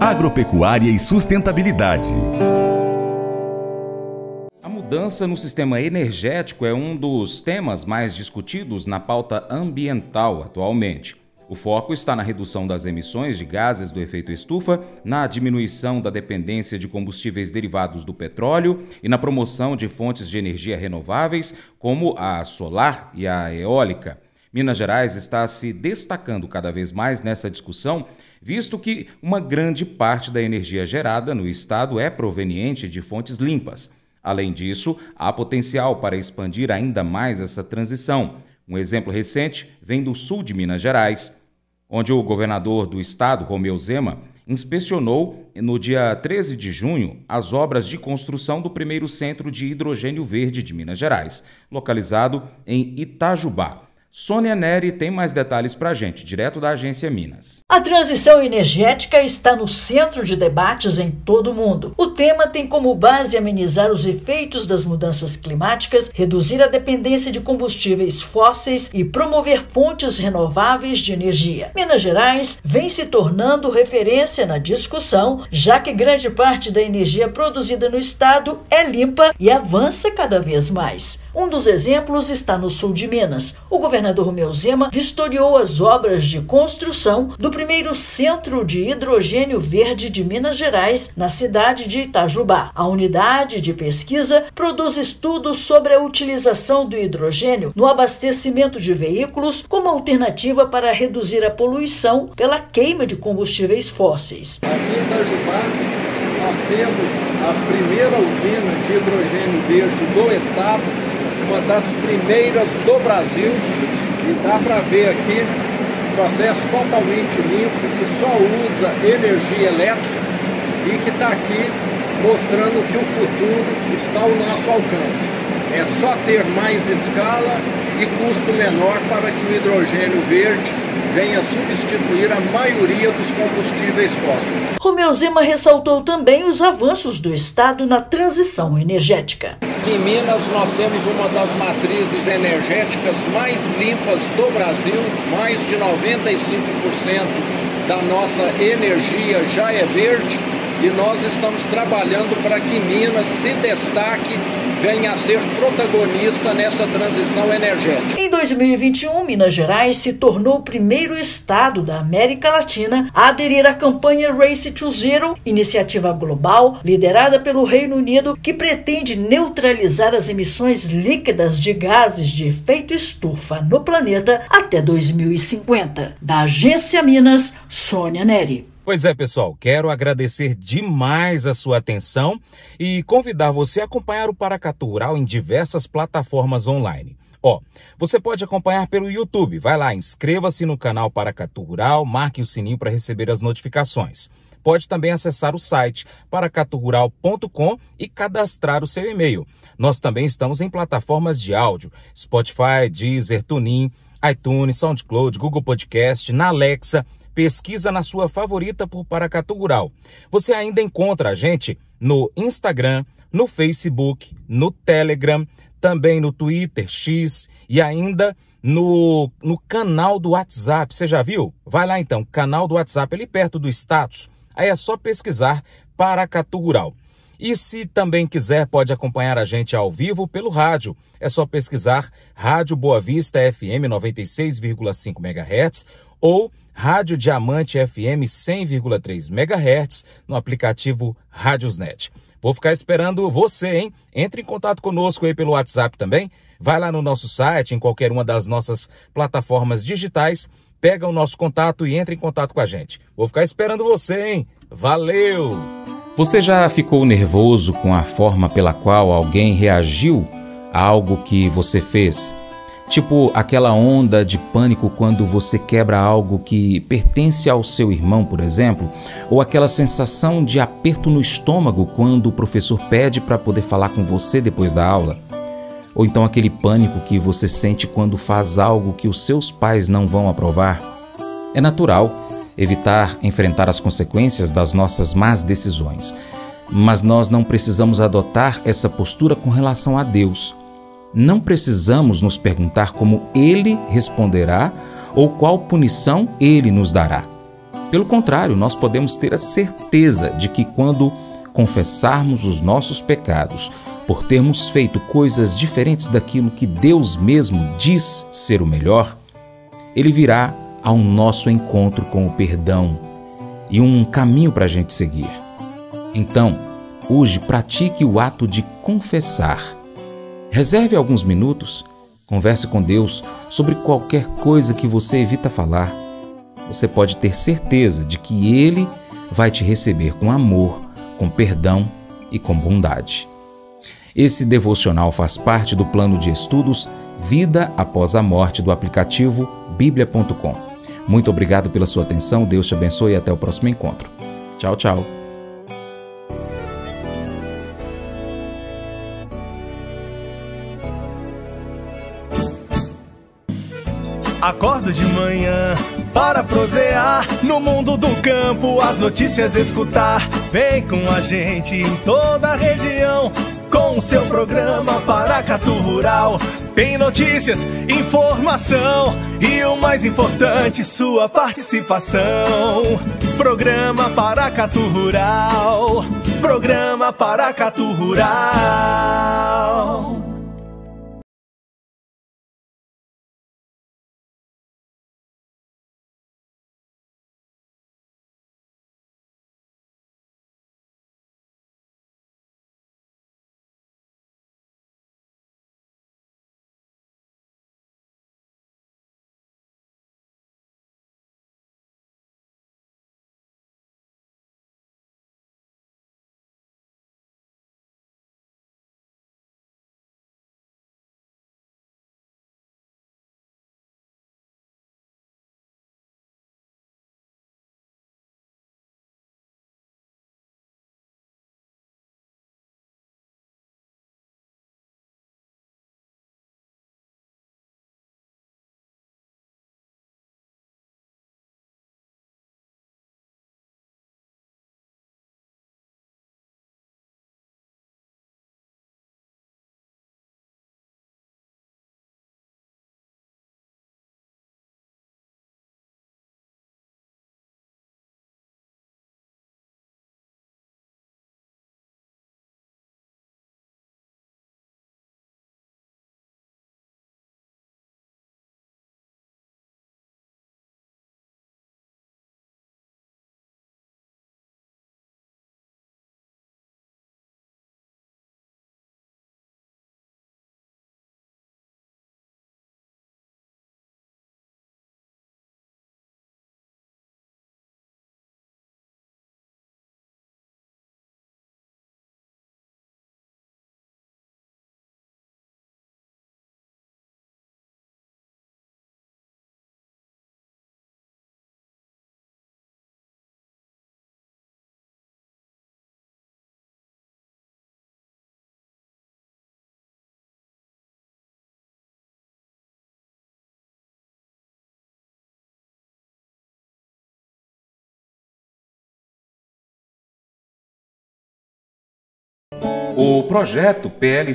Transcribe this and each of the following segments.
Agropecuária e sustentabilidade. A mudança no sistema energético é um dos temas mais discutidos na pauta ambiental atualmente. O foco está na redução das emissões de gases do efeito estufa, na diminuição da dependência de combustíveis derivados do petróleo e na promoção de fontes de energia renováveis, como a solar e a eólica. Minas Gerais está se destacando cada vez mais nessa discussão, visto que uma grande parte da energia gerada no estado é proveniente de fontes limpas. Além disso, há potencial para expandir ainda mais essa transição. Um exemplo recente vem do sul de Minas Gerais, onde o governador do estado, Romeu Zema, inspecionou no dia 13 de junho as obras de construção do primeiro centro de hidrogênio verde de Minas Gerais, localizado em Itajubá. Sônia Neri tem mais detalhes para a gente, direto da Agência Minas. A transição energética está no centro de debates em todo o mundo. O tema tem como base amenizar os efeitos das mudanças climáticas, reduzir a dependência de combustíveis fósseis e promover fontes renováveis de energia. Minas Gerais vem se tornando referência na discussão, já que grande parte da energia produzida no estado é limpa e avança cada vez mais. Um dos exemplos está no sul de Minas. O governador Romeu Zema vistoriou as obras de construção do primeiro centro de hidrogênio verde de Minas Gerais, na cidade de Itajubá. A unidade de pesquisa produz estudos sobre a utilização do hidrogênio no abastecimento de veículos como alternativa para reduzir a poluição pela queima de combustíveis fósseis. Aqui em Itajubá, nós temos a primeira usina de hidrogênio verde do estado, uma das primeiras do Brasil, e dá para ver aqui um processo totalmente limpo, que só usa energia elétrica e que está aqui mostrando que o futuro está ao nosso alcance. É só ter mais escala e custo menor para que o hidrogênio verde venha substituir a maioria dos combustíveis fósseis. Romeu Zema ressaltou também os avanços do estado na transição energética. Em Minas nós temos uma das matrizes energéticas mais limpas do Brasil, mais de 95% da nossa energia já é verde, e nós estamos trabalhando para que Minas se destaque, venha a ser protagonista nessa transição energética. Em 2021, Minas Gerais se tornou o primeiro estado da América Latina a aderir à campanha Race to Zero, iniciativa global liderada pelo Reino Unido que pretende neutralizar as emissões líquidas de gases de efeito estufa no planeta até 2050. Da Agência Minas, Sônia Neri. Pois é, pessoal, quero agradecer demais a sua atenção e convidar você a acompanhar o Paracatu Rural em diversas plataformas online. Você pode acompanhar pelo YouTube. Vai lá, inscreva-se no canal Paracatu Rural, marque o sininho para receber as notificações. Pode também acessar o site paracaturural.com e cadastrar o seu e-mail. Nós também estamos em plataformas de áudio, Spotify, Deezer, TuneIn, iTunes, SoundCloud, Google Podcast, na Alexa. Pesquisa na sua favorita por Paracatu Rural. Você ainda encontra a gente no Instagram, no Facebook, no Telegram, também no Twitter, X e ainda no canal do WhatsApp. Você já viu? Vai lá então, canal do WhatsApp, ali perto do status. Aí é só pesquisar Paracatu Rural. E se também quiser, pode acompanhar a gente ao vivo pelo rádio. É só pesquisar Rádio Boa Vista FM 96,5 MHz ou Rádio Diamante FM 100,3 MHz no aplicativo Rádiosnet. Vou ficar esperando você, hein? Entre em contato conosco aí pelo WhatsApp também. Vai lá no nosso site, em qualquer uma das nossas plataformas digitais, pega o nosso contato e entre em contato com a gente. Vou ficar esperando você, hein? Valeu! Você já ficou nervoso com a forma pela qual alguém reagiu a algo que você fez? Tipo aquela onda de pânico quando você quebra algo que pertence ao seu irmão, por exemplo, ou aquela sensação de aperto no estômago quando o professor pede para poder falar com você depois da aula, ou então aquele pânico que você sente quando faz algo que os seus pais não vão aprovar. É natural evitar enfrentar as consequências das nossas más decisões, mas nós não precisamos adotar essa postura com relação a Deus. Não precisamos nos perguntar como Ele responderá ou qual punição Ele nos dará. Pelo contrário, nós podemos ter a certeza de que quando confessarmos os nossos pecados, por termos feito coisas diferentes daquilo que Deus mesmo diz ser o melhor, Ele virá ao nosso encontro com o perdão e um caminho para a gente seguir. Então, hoje pratique o ato de confessar. Reserve alguns minutos, converse com Deus sobre qualquer coisa que você evita falar. Você pode ter certeza de que Ele vai te receber com amor, com perdão e com bondade. Esse devocional faz parte do plano de estudos Vida Após a Morte do aplicativo bíblia.com. Muito obrigado pela sua atenção, Deus te abençoe e até o próximo encontro. Tchau, tchau. Acordo de manhã para prosear no mundo do campo, as notícias escutar. Vem com a gente em toda a região com o seu programa Paracatu Rural. Tem notícias, informação e o mais importante, sua participação. Programa Paracatu Rural. Programa Paracatu Rural. O projeto PL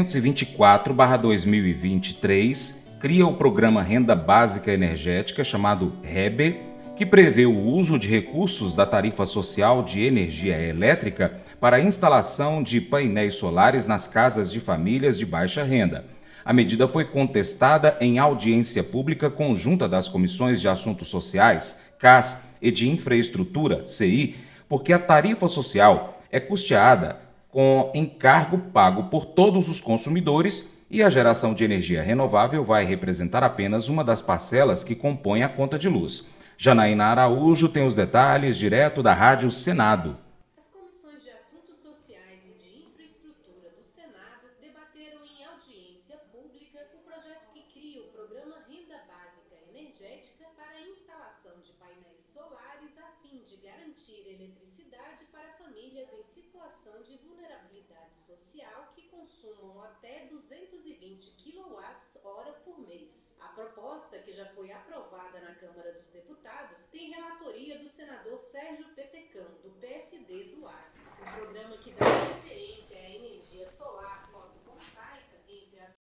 624/2023 cria o programa Renda Básica Energética, chamado REBE, que prevê o uso de recursos da tarifa social de energia elétrica para a instalação de painéis solares nas casas de famílias de baixa renda. A medida foi contestada em audiência pública conjunta das Comissões de Assuntos Sociais, CAS, e de Infraestrutura, CI, porque a tarifa social é custeada com encargo pago por todos os consumidores e a geração de energia renovável vai representar apenas uma das parcelas que compõem a conta de luz. Janaína Araújo tem os detalhes direto da Rádio Senado. As comissões de Assuntos Sociais e de Infraestrutura do Senado debateram em audiência pública o projeto que cria o programa Renda Básica Energética para a instalação de painéis solares a fim de garantir eletricidade para famílias em situação de vulnerabilidade social que consumam até 220 kWh por mês. A proposta, que já foi aprovada na Câmara dos Deputados, tem relatoria do senador Sérgio Petecão, do PSD do Acre. O programa que dá preferência à energia solar fotovoltaica entre as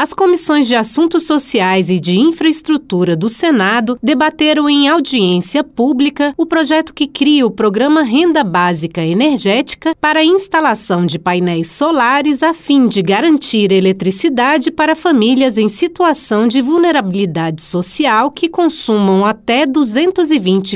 As comissões de Assuntos Sociais e de Infraestrutura do Senado debateram em audiência pública o projeto que cria o Programa Renda Básica Energética para a instalação de painéis solares a fim de garantir eletricidade para famílias em situação de vulnerabilidade social que consumam até 220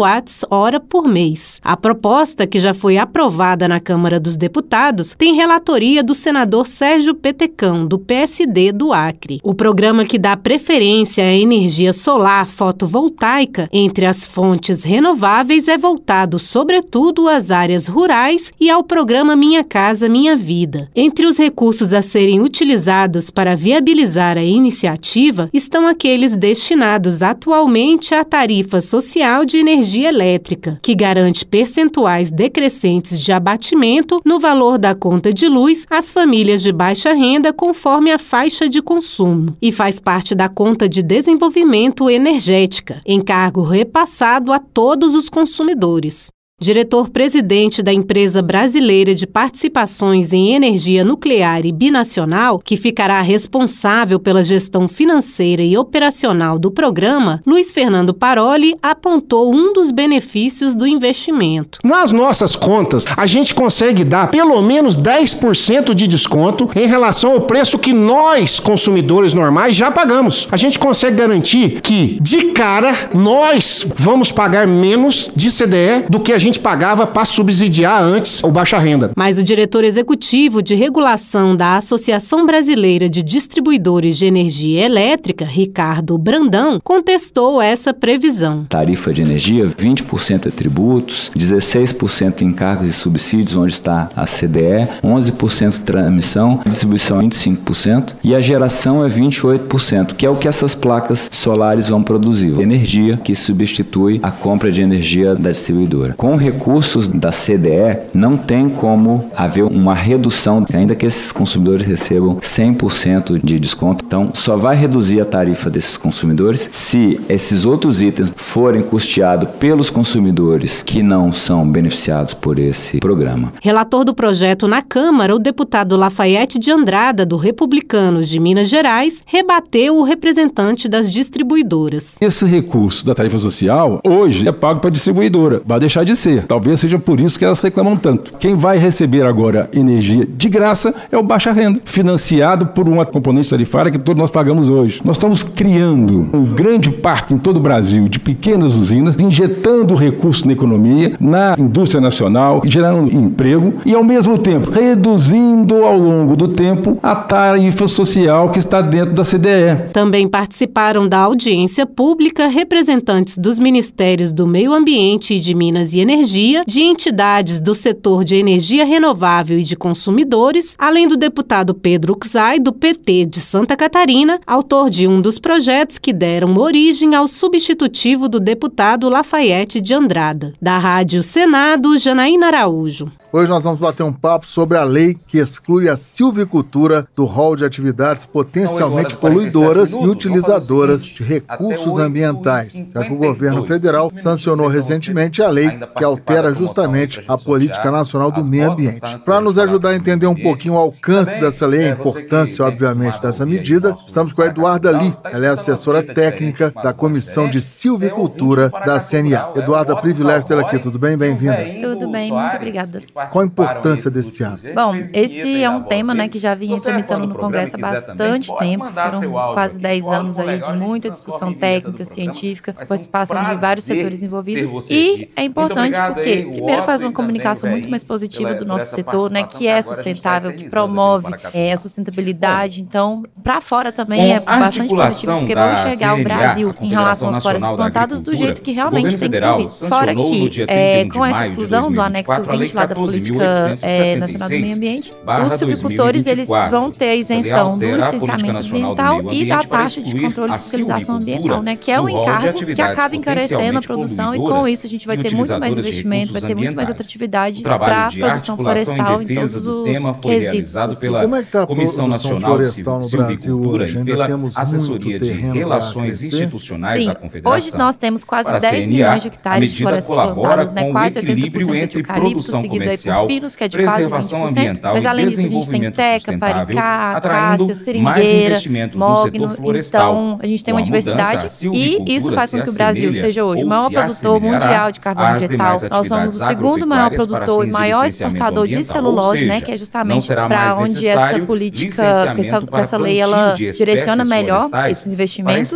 kWh por mês. A proposta, que já foi aprovada na Câmara dos Deputados, tem relatoria do senador Sérgio Petecão, do PSD do Acre. O programa, que dá preferência à energia solar fotovoltaica entre as fontes renováveis, é voltado sobretudo às áreas rurais e ao programa Minha Casa Minha Vida. Entre os recursos a serem utilizados para viabilizar a iniciativa estão aqueles destinados atualmente à tarifa social de energia elétrica, que garante percentuais decrescentes de abatimento no valor da conta de luz às famílias de baixa renda conforme a faixa de consumo, e faz parte da conta de desenvolvimento energética, encargo repassado a todos os consumidores. Diretor-presidente da Empresa Brasileira de Participações em Energia Nuclear e Binacional, que ficará responsável pela gestão financeira e operacional do programa, Luiz Fernando Paroli apontou um dos benefícios do investimento. Nas nossas contas, a gente consegue dar pelo menos 10% de desconto em relação ao preço que nós, consumidores normais, já pagamos. A gente consegue garantir que, de cara, nós vamos pagar menos de CDE do que a gente pagava para subsidiar antes o baixa renda. Mas o diretor executivo de regulação da Associação Brasileira de Distribuidores de Energia Elétrica, Ricardo Brandão, contestou essa previsão. Tarifa de energia, 20% é tributos, 16% encargos e subsídios, onde está a CDE, 11% transmissão, distribuição 25% e a geração é 28%, que é o que essas placas solares vão produzir. Energia que substitui a compra de energia da distribuidora. Com recursos da CDE, não tem como haver uma redução, ainda que esses consumidores recebam 100% de desconto. Então, só vai reduzir a tarifa desses consumidores se esses outros itens forem custeados pelos consumidores que não são beneficiados por esse programa. Relator do projeto na Câmara, o deputado Lafayette de Andrada, do Republicanos de Minas Gerais, rebateu o representante das distribuidoras. Esse recurso da tarifa social, hoje, é pago para a distribuidora. Vai deixar de ser. Talvez seja por isso que elas reclamam tanto. Quem vai receber agora energia de graça é o baixa renda, financiado por uma componente tarifária que todos nós pagamos hoje. Nós estamos criando um grande parque em todo o Brasil de pequenas usinas, injetando recursos na economia, na indústria nacional, gerando emprego e, ao mesmo tempo, reduzindo ao longo do tempo a tarifa social que está dentro da CDE. Também participaram da audiência pública representantes dos Ministérios do Meio Ambiente e de Minas e Energia, de entidades do setor de energia renovável e de consumidores, além do deputado Pedro Uczai, do PT de Santa Catarina, autor de um dos projetos que deram origem ao substitutivo do deputado Lafayette de Andrada. Da Rádio Senado, Janaína Araújo. Hoje nós vamos bater um papo sobre a lei que exclui a silvicultura do rol de atividades potencialmente poluidoras e utilizadoras de recursos ambientais, já que o governo federal sancionou recentemente a lei que altera justamente a política nacional do meio ambiente. Para nos ajudar a entender um pouquinho o alcance dessa lei, a importância, obviamente, dessa medida, estamos com a Eduarda Li. Ela é assessora técnica da Comissão de Silvicultura da CNA. Eduarda, privilégio tê-la aqui. Tudo bem? Bem-vinda. Tudo bem, muito obrigada. Qual a importância desse ato? Bom, esse é um tema, que já vinha tramitando no Congresso há bastante tempo. Foram quase 10 anos aí de muita discussão técnica, científica, participação de vários setores envolvidos. E é importante porque, primeiro, faz uma comunicação muito mais positiva do nosso setor, que é sustentável, que promove a sustentabilidade. Então, para fora também é bastante positivo, porque vamos enxergar o Brasil em relação às florestas plantadas do jeito que realmente tem que ser visto. Fora que, com essa exclusão do anexo 20 lá da Política Nacional do Meio Ambiente, os silvicultores eles vão ter a isenção do licenciamento ambiental e da taxa de controle e fiscalização ambiental, que é um encargo que acaba encarecendo a produção e com isso a gente vai ter muito mais investimento, vai ter muito mais atratividade para a produção florestal em todos os quesitos. Como é que está a produção florestal no Brasil hoje? Ainda temos muito terreno para crescer? Sim, hoje nós temos quase 10 milhões de hectares de florestas plantadas, quase 80% de eucalipto, seguido aí Pepinos, que é de quase 20%, mas além disso a gente tem teca, paricá, acácia, seringueira, mogno, então a gente tem uma diversidade e isso faz com que o Brasil seja hoje o maior produtor mundial de carbono vegetal. Nós somos o segundo maior produtor e maior exportador de celulose, né, que é justamente para onde essa política, essa lei, ela direciona melhor esses investimentos.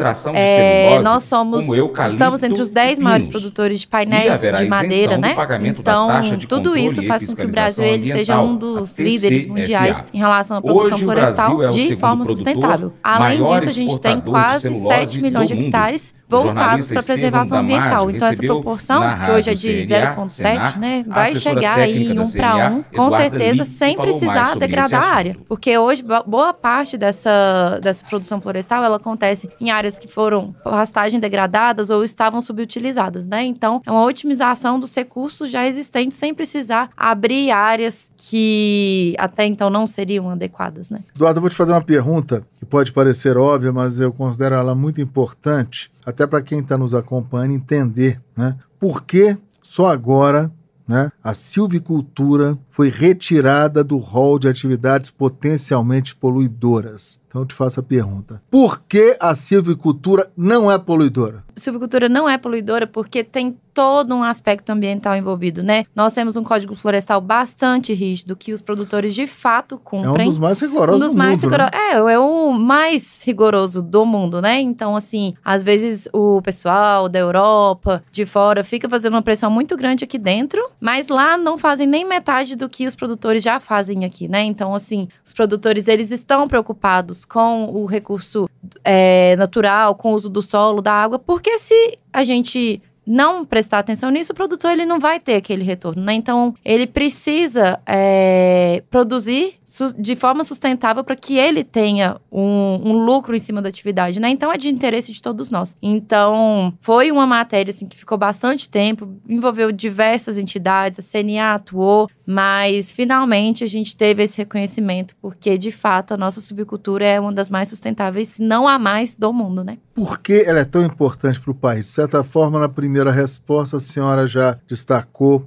Nós estamos entre os 10 maiores produtores de painéis de madeira, né? Então, tudo isso faz com que o Brasil ele seja um dos líderes mundiais em relação à produção florestal de forma sustentável. Além disso, a gente tem quase 7 milhões de hectares voltados para a preservação ambiental. Então, essa proporção, que hoje é de 0,7, né, vai chegar aí em 1 para 1, com certeza, sem precisar degradar a área. Porque hoje, boa parte dessa produção florestal, ela acontece em áreas que foram pastagem degradadas ou estavam subutilizadas, né? Então, é uma otimização dos recursos já existentes, sem precisar abrir áreas que até então não seriam adequadas, né? Eduardo, eu vou te fazer uma pergunta que pode parecer óbvia, mas eu considero ela muito importante, até para quem está nos acompanhando entender, né? Por que só agora, né, a silvicultura foi retirada do rol de atividades potencialmente poluidoras? Então eu te faço a pergunta. Por que a silvicultura não é poluidora? A silvicultura não é poluidora porque tem todo um aspecto ambiental envolvido, né? Nós temos um código florestal bastante rígido que os produtores de fato cumprem. É um dos mais rigorosos do mundo, né? É o mais rigoroso do mundo, né? Então, assim, às vezes o pessoal da Europa, de fora, fica fazendo uma pressão muito grande aqui dentro, mas lá não fazem nem metade do que os produtores já fazem aqui, né? Então, assim, os produtores, eles estão preocupados com o recurso natural, com o uso do solo, da água, porque se a gente não prestar atenção nisso, o produtor ele não vai ter aquele retorno, né? Então, ele precisa produzir de forma sustentável para que ele tenha um lucro em cima da atividade, né? Então, é de interesse de todos nós. Então, foi uma matéria assim, que ficou bastante tempo, envolveu diversas entidades, a CNA atuou, mas, finalmente, a gente teve esse reconhecimento, porque, de fato, a nossa silvicultura é uma das mais sustentáveis, se não a mais do mundo, né? Por que ela é tão importante para o país? De certa forma, na primeira resposta, a senhora já destacou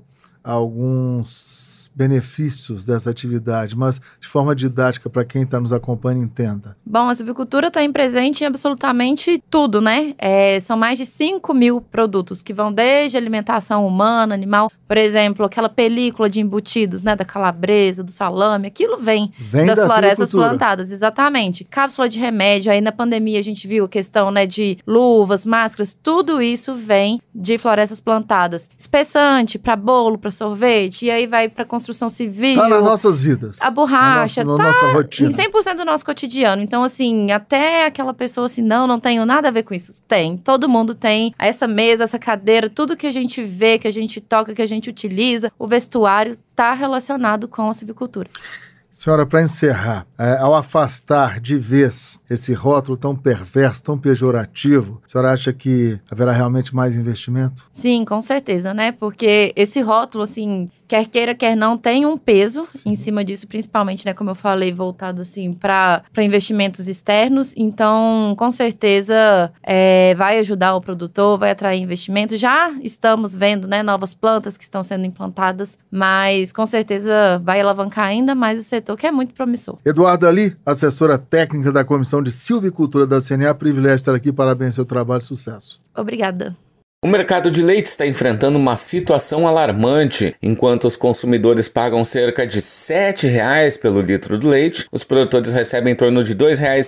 alguns benefícios dessa atividade, mas de forma didática, para quem está nos acompanhando, entenda. Bom, a silvicultura está presente em absolutamente tudo, né? São mais de 5 mil produtos que vão desde alimentação humana, animal, por exemplo, aquela película de embutidos, né? Da calabresa, do salame, aquilo vem das florestas plantadas, exatamente. Cápsula de remédio, aí na pandemia a gente viu a questão, né, de luvas, máscaras, tudo isso vem de florestas plantadas. Espessante para bolo, para sorvete, e aí vai para construção civil. Tá nas nossas vidas. A borracha, na nossa rotina. Em 100% do nosso cotidiano. Então, assim, até aquela pessoa assim, não tenho nada a ver com isso. Tem. Todo mundo tem essa mesa, essa cadeira, tudo que a gente vê, que a gente toca, que a gente utiliza, o vestuário tá relacionado com a silvicultura. Senhora, para encerrar, ao afastar de vez esse rótulo tão perverso, tão pejorativo, a senhora acha que haverá realmente mais investimento? Sim, com certeza, né? Porque esse rótulo, assim, quer queira, quer não, tem um peso em cima disso, principalmente, né, como eu falei, voltado, assim, para investimentos externos. Então, com certeza, vai ajudar o produtor, vai atrair investimento. Já estamos vendo, né, novas plantas que estão sendo implantadas, mas, com certeza, vai alavancar ainda mais o setor, que é muito promissor. Eduarda Ali, assessora técnica da Comissão de Silvicultura da CNA, privilégio estar aqui, parabéns pelo seu trabalho e sucesso. Obrigada. O mercado de leite está enfrentando uma situação alarmante. Enquanto os consumidores pagam cerca de R$ 7,00 pelo litro do leite, os produtores recebem em torno de R$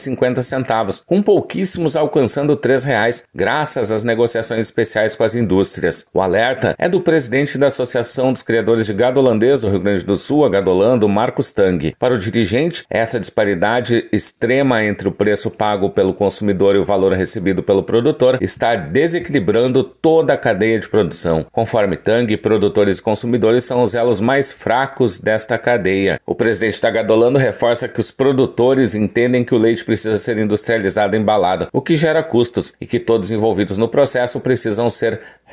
2,50, com pouquíssimos alcançando R$ 3,00, graças às negociações especiais com as indústrias. O alerta é do presidente da Associação dos Criadores de Gado Holandês do Rio Grande do Sul, a Gadolando, Marcos Tang. Para o dirigente, essa disparidade extrema entre o preço pago pelo consumidor e o valor recebido pelo produtor está desequilibrando toda a cadeia de produção. Conforme Tang, produtores e consumidores são os elos mais fracos desta cadeia. O presidente da Gadolando reforça que os produtores entendem que o leite precisa ser industrializado e embalado, o que gera custos, e que todos envolvidos no processo precisam ser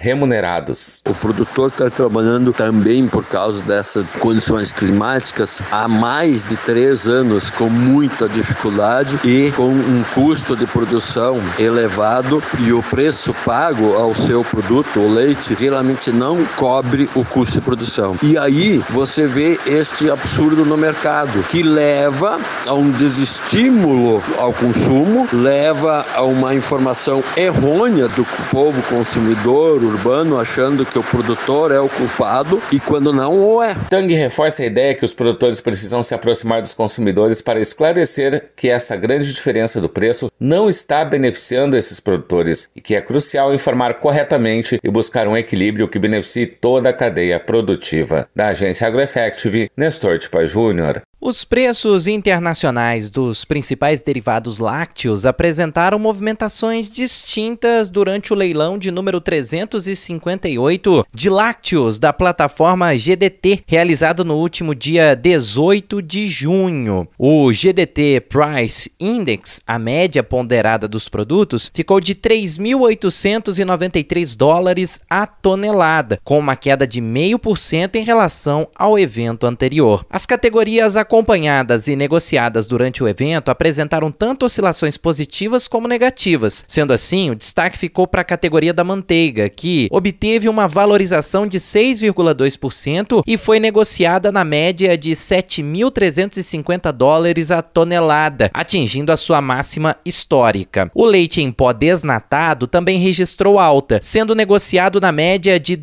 remunerados. O produtor está trabalhando também por causa dessas condições climáticas há mais de 3 anos com muita dificuldade e com um custo de produção elevado, e o preço pago ao seu produto, o leite, geralmente não cobre o custo de produção. E aí você vê este absurdo no mercado, que leva a um desestímulo ao consumo, leva a uma informação errônea do povo consumidor urbano, achando que o produtor é o culpado, e quando não o é. Tang reforça a ideia que os produtores precisam se aproximar dos consumidores para esclarecer que essa grande diferença do preço não está beneficiando esses produtores e que é crucial informar corretamente e buscar um equilíbrio que beneficie toda a cadeia produtiva. Da agência AgroEffective, Nestor Tipa Júnior. Os preços internacionais dos principais derivados lácteos apresentaram movimentações distintas durante o leilão de número 358 de lácteos da plataforma GDT, realizado no último dia 18 de junho. O GDT Price Index, a média ponderada dos produtos, ficou de 3.893 dólares a tonelada, com uma queda de 0,5% em relação ao evento anterior. As categorias acompanhadas e negociadas durante o evento apresentaram tanto oscilações positivas como negativas. Sendo assim, o destaque ficou para a categoria da manteiga, que obteve uma valorização de 6,2% e foi negociada na média de 7.350 dólares a tonelada, atingindo a sua máxima histórica. O leite em pó desnatado também registrou alta, sendo negociado na média de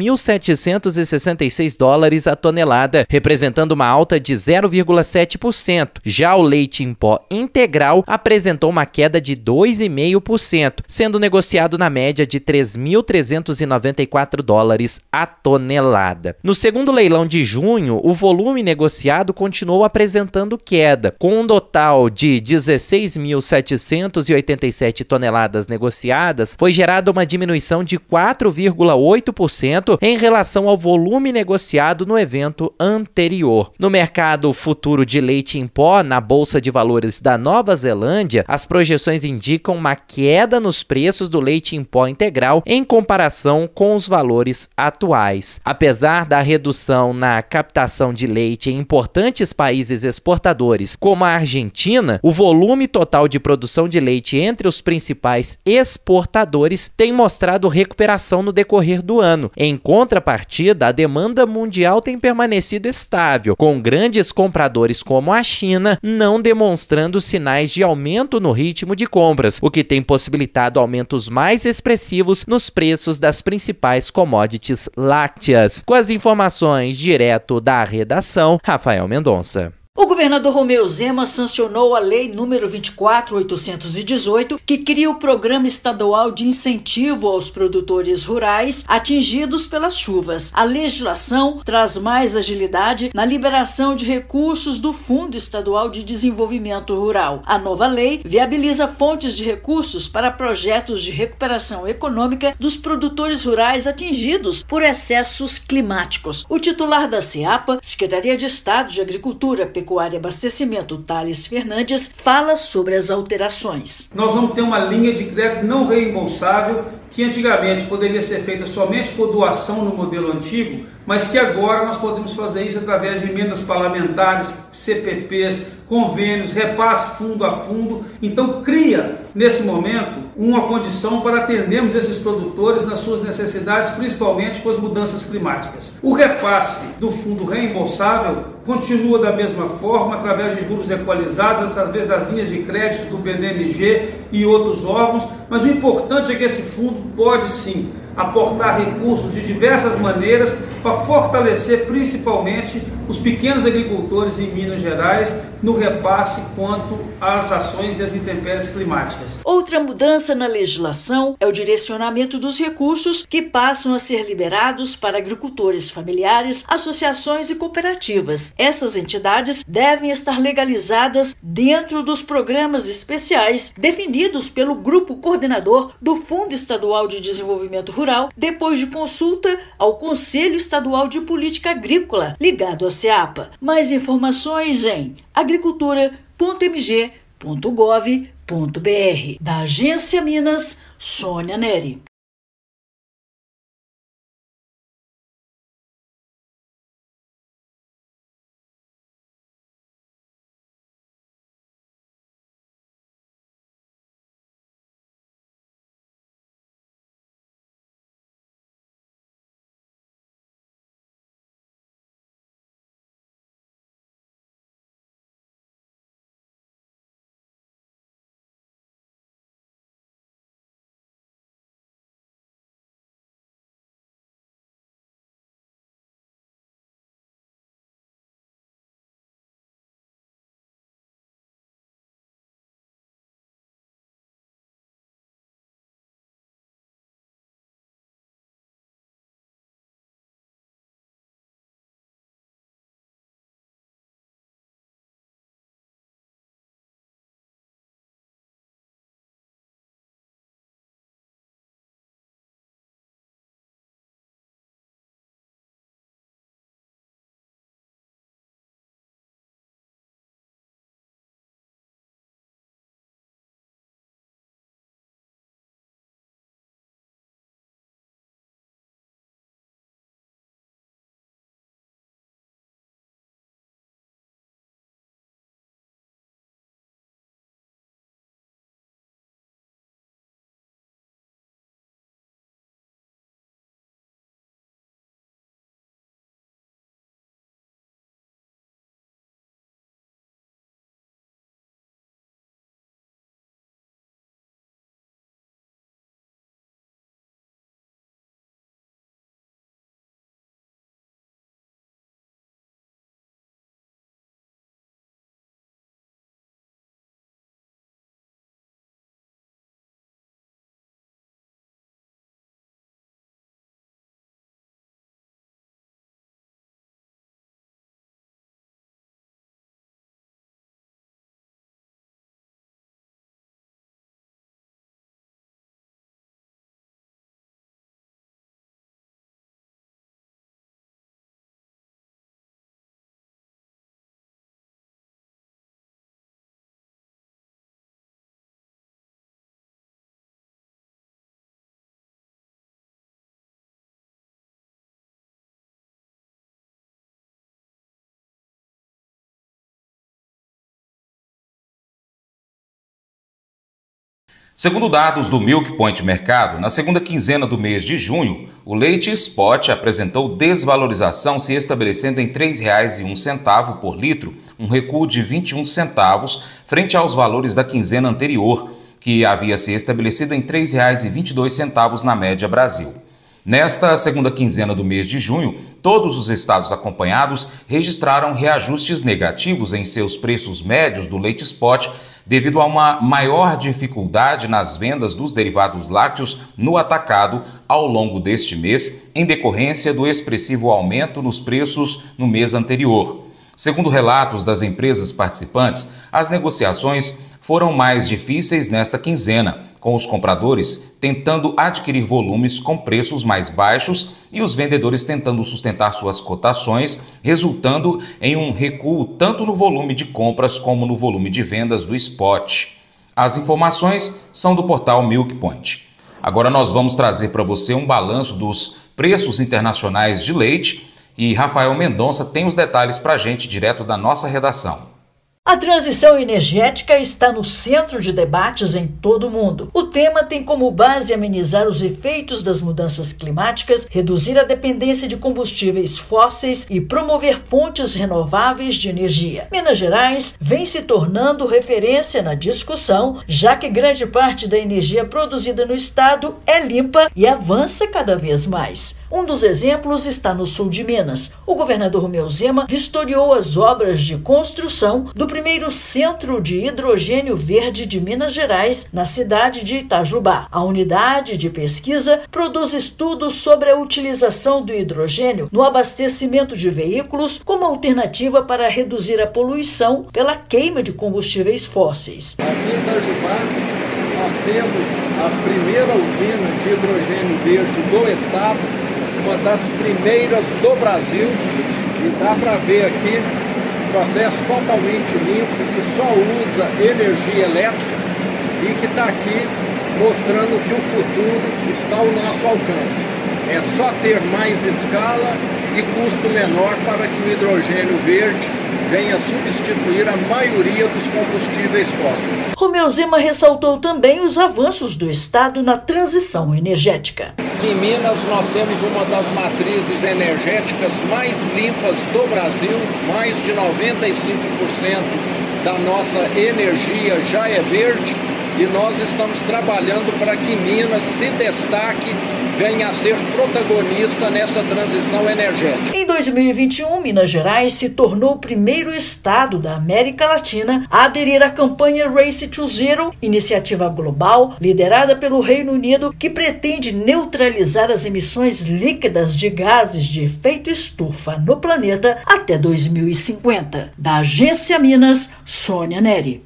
2.766 dólares a tonelada, representando uma alta de 0,7%. Já o leite em pó integral apresentou uma queda de 2,5%, sendo negociado na média de 3.394 dólares a tonelada. No segundo leilão de junho, o volume negociado continuou apresentando queda, com um total de 16.787 toneladas negociadas, foi gerada uma diminuição de 4,8% em relação ao volume negociado no evento anterior. No mercado futuro de leite em pó na Bolsa de Valores da Nova Zelândia, as projeções indicam uma queda nos preços do leite em pó integral em comparação com os valores atuais. Apesar da redução na captação de leite em importantes países exportadores, como a Argentina, o volume total de produção de leite entre os principais exportadores tem mostrado recuperação no decorrer do ano. Em contrapartida, a demanda mundial tem permanecido estável, com grandes compradores como a China não demonstrando sinais de aumento no ritmo de compras, o que tem possibilitado aumentos mais expressivos nos preços das principais commodities lácteas. Com as informações direto da redação, Rafael Mendonça. O governador Romeu Zema sancionou a Lei número 24.818, que cria o Programa Estadual de Incentivo aos Produtores Rurais atingidos pelas chuvas. A legislação traz mais agilidade na liberação de recursos do Fundo Estadual de Desenvolvimento Rural. A nova lei viabiliza fontes de recursos para projetos de recuperação econômica dos produtores rurais atingidos por excessos climáticos. O titular da SEAPA, Secretaria de Estado de Agricultura, Pecuária e Abastecimento, Thales Fernandes, fala sobre as alterações. Nós vamos ter uma linha de crédito não reembolsável, que antigamente poderia ser feita somente por doação no modelo antigo, mas que agora nós podemos fazer isso através de emendas parlamentares, CPPs, convênios, repasse fundo a fundo. Então cria, nesse momento, uma condição para atendermos esses produtores nas suas necessidades, principalmente com as mudanças climáticas. O repasse do fundo reembolsável continua da mesma forma, através de juros equalizados, através das linhas de crédito do BNMG e outros órgãos, mas o importante é que esse fundo pode sim aportar recursos de diversas maneiras para fortalecer principalmente os pequenos agricultores em Minas Gerais no repasse quanto às ações e às intempéries climáticas. Outra mudança na legislação é o direcionamento dos recursos que passam a ser liberados para agricultores familiares, associações e cooperativas. Essas entidades devem estar legalizadas dentro dos programas especiais definidos pelo grupo coordenador do Fundo Estadual de Desenvolvimento Rural, depois de consulta ao Conselho Estadual de Política Agrícola, ligado à SEAPA. Mais informações em agricultura.mg.gov.br. Da Agência Minas, Sônia Neri. Segundo dados do Milk Point Mercado, na segunda quinzena do mês de junho, o leite Spot apresentou desvalorização, se estabelecendo em R$ 3,01 por litro, um recuo de 21 centavos frente aos valores da quinzena anterior, que havia se estabelecido em R$ 3,22 na média Brasil. Nesta segunda quinzena do mês de junho, todos os estados acompanhados registraram reajustes negativos em seus preços médios do leite Spot, devido a uma maior dificuldade nas vendas dos derivados lácteos no atacado ao longo deste mês, em decorrência do expressivo aumento nos preços no mês anterior. Segundo relatos das empresas participantes, as negociações foram mais difíceis nesta quinzena, com os compradores tentando adquirir volumes com preços mais baixos e os vendedores tentando sustentar suas cotações, resultando em um recuo tanto no volume de compras como no volume de vendas do Spot. As informações são do portal Milk Point. Agora nós vamos trazer para você um balanço dos preços internacionais de leite e Rafael Mendonça tem os detalhes para a gente direto da nossa redação. A transição energética está no centro de debates em todo o mundo. O tema tem como base amenizar os efeitos das mudanças climáticas, reduzir a dependência de combustíveis fósseis e promover fontes renováveis de energia. Minas Gerais vem se tornando referência na discussão, já que grande parte da energia produzida no estado é limpa e avança cada vez mais. Um dos exemplos está no sul de Minas. O governador Romeu Zema vistoriou as obras de construção do primeiro centro de hidrogênio verde de Minas Gerais, na cidade de Itajubá. A unidade de pesquisa produz estudos sobre a utilização do hidrogênio no abastecimento de veículos como alternativa para reduzir a poluição pela queima de combustíveis fósseis. Aqui em Itajubá, nós temos a primeira usina de hidrogênio verde do estado, uma das primeiras do Brasil, e dá para ver aqui um processo totalmente limpo, que só usa energia elétrica e que está aqui mostrando que o futuro está ao nosso alcance. É só ter mais escala e custo menor para que o hidrogênio verde venha substituir a maioria dos combustíveis fósseis. Romeu Zema ressaltou também os avanços do estado na transição energética. Em Minas nós temos uma das matrizes energéticas mais limpas do Brasil, mais de 95% da nossa energia já é verde e nós estamos trabalhando para que Minas se destaque, venha a ser protagonista nessa transição energética. Em 2021, Minas Gerais se tornou o primeiro estado da América Latina a aderir à campanha Race to Zero, iniciativa global liderada pelo Reino Unido que pretende neutralizar as emissões líquidas de gases de efeito estufa no planeta até 2050. Da Agência Minas, Sônia Neri.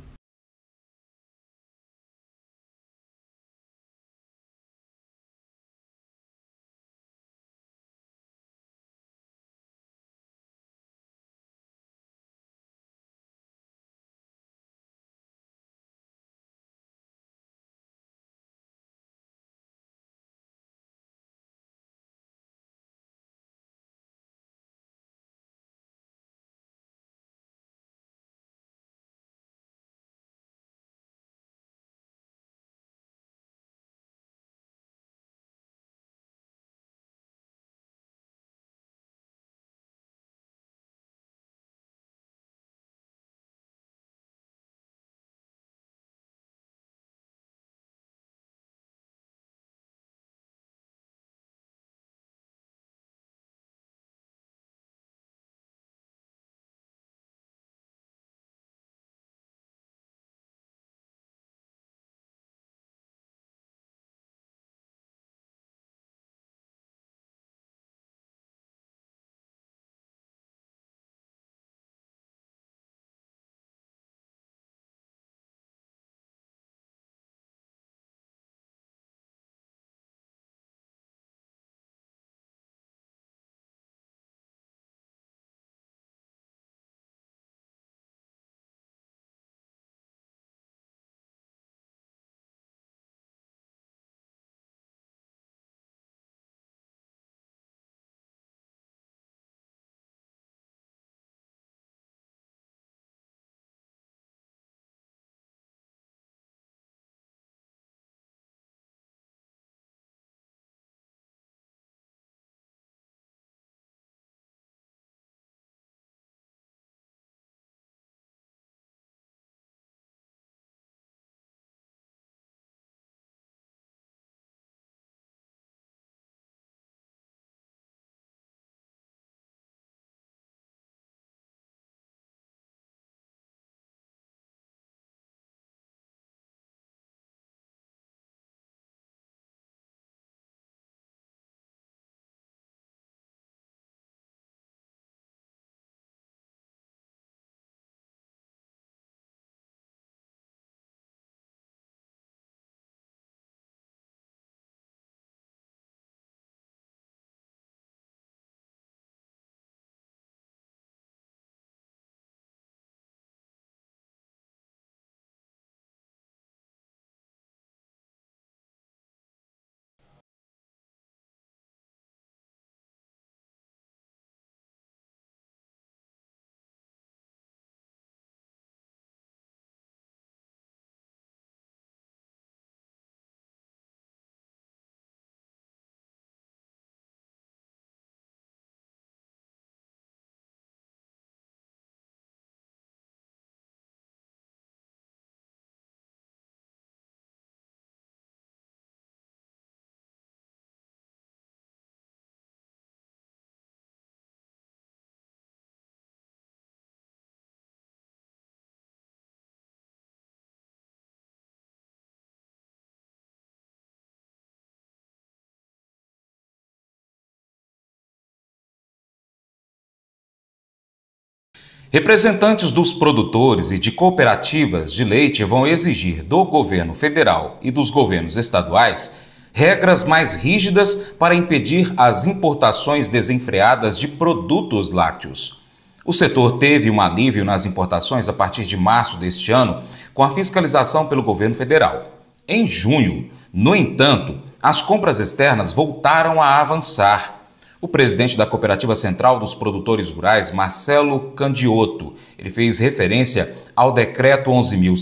Representantes dos produtores e de cooperativas de leite vão exigir do governo federal e dos governos estaduais regras mais rígidas para impedir as importações desenfreadas de produtos lácteos. O setor teve um alívio nas importações a partir de março deste ano, com a fiscalização pelo governo federal. Em junho, no entanto, as compras externas voltaram a avançar. O presidente da Cooperativa Central dos Produtores Rurais, Marcelo Candiotto, ele fez referência ao decreto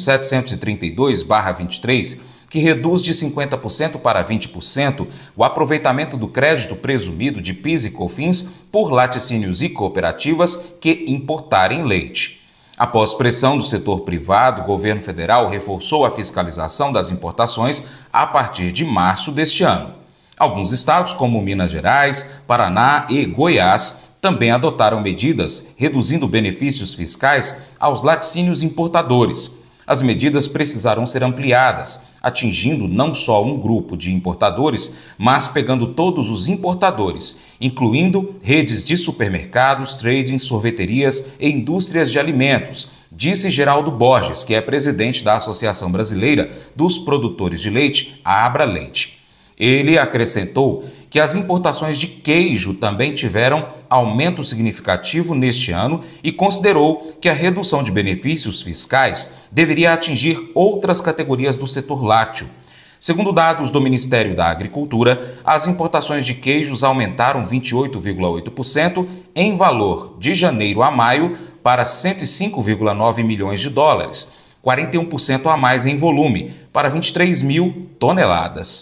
11.732/23, que reduz de 50% para 20% o aproveitamento do crédito presumido de PIS e COFINS por laticínios e cooperativas que importarem leite. Após pressão do setor privado, o governo federal reforçou a fiscalização das importações a partir de março deste ano. Alguns estados, como Minas Gerais, Paraná e Goiás, também adotaram medidas reduzindo benefícios fiscais aos laticínios importadores. As medidas precisarão ser ampliadas, atingindo não só um grupo de importadores, mas pegando todos os importadores, incluindo redes de supermercados, trading, sorveterias e indústrias de alimentos, disse Geraldo Borges, que é presidente da Associação Brasileira dos Produtores de Leite, a Abraleite. Ele acrescentou que as importações de queijo também tiveram aumento significativo neste ano e considerou que a redução de benefícios fiscais deveria atingir outras categorias do setor lácteo. Segundo dados do Ministério da Agricultura, as importações de queijos aumentaram 28,8% em valor de janeiro a maio para 105,9 milhões de dólares, 41% a mais em volume, para 23 mil toneladas.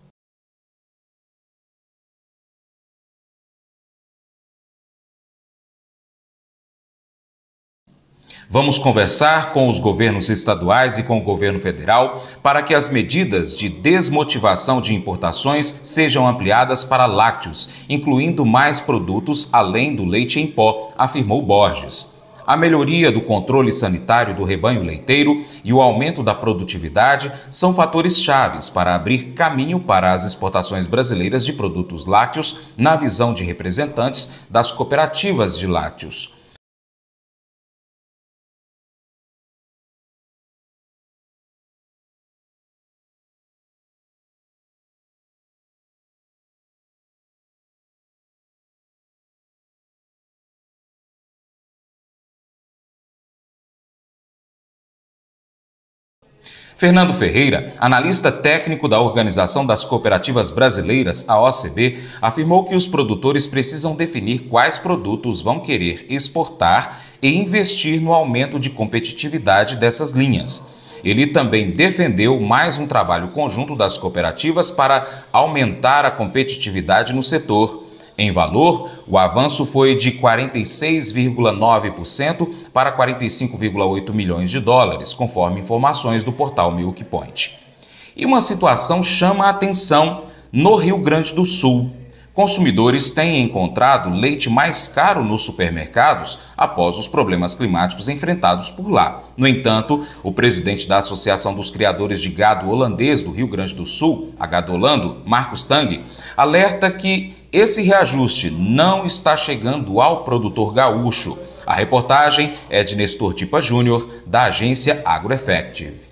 Vamos conversar com os governos estaduais e com o governo federal para que as medidas de desmotivação de importações sejam ampliadas para lácteos, incluindo mais produtos além do leite em pó, afirmou Borges. A melhoria do controle sanitário do rebanho leiteiro e o aumento da produtividade são fatores chaves para abrir caminho para as exportações brasileiras de produtos lácteos, na visão de representantes das cooperativas de lácteos. Fernando Ferreira, analista técnico da Organização das Cooperativas Brasileiras, a OCB, afirmou que os produtores precisam definir quais produtos vão querer exportar e investir no aumento de competitividade dessas linhas. Ele também defendeu mais um trabalho conjunto das cooperativas para aumentar a competitividade no setor. Em valor, o avanço foi de 46,9% para 45,8 milhões de dólares, conforme informações do portal Milk Point. E uma situação chama a atenção no Rio Grande do Sul. Consumidores têm encontrado leite mais caro nos supermercados após os problemas climáticos enfrentados por lá. No entanto, o presidente da Associação dos Criadores de Gado Holandês do Rio Grande do Sul, a Gadolando, Marcos Tang, alerta que esse reajuste não está chegando ao produtor gaúcho. A reportagem é de Nestor Tipa Júnior, da agência AgroEffective.